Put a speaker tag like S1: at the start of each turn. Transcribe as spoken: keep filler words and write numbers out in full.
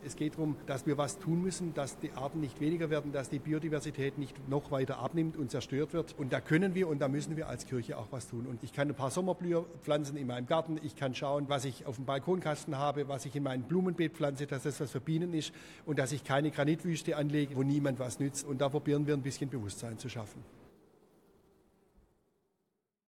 S1: Es geht darum, dass wir was tun müssen, dass die Arten nicht weniger werden, dass die Biodiversität nicht noch weiter abnimmt und zerstört wird. Und da können wir und da müssen wir als Kirche auch was tun. Und ich kann ein paar Sommerblüher pflanzen in meinem Garten. Ich kann schauen, was ich auf dem Balkonkasten habe, was ich in mein Blumenbeet pflanze, dass das was für Bienen ist und dass ich keine Granitwüste anlege, wo niemand was nützt. Und da probieren wir ein bisschen Bewusstsein zu schaffen.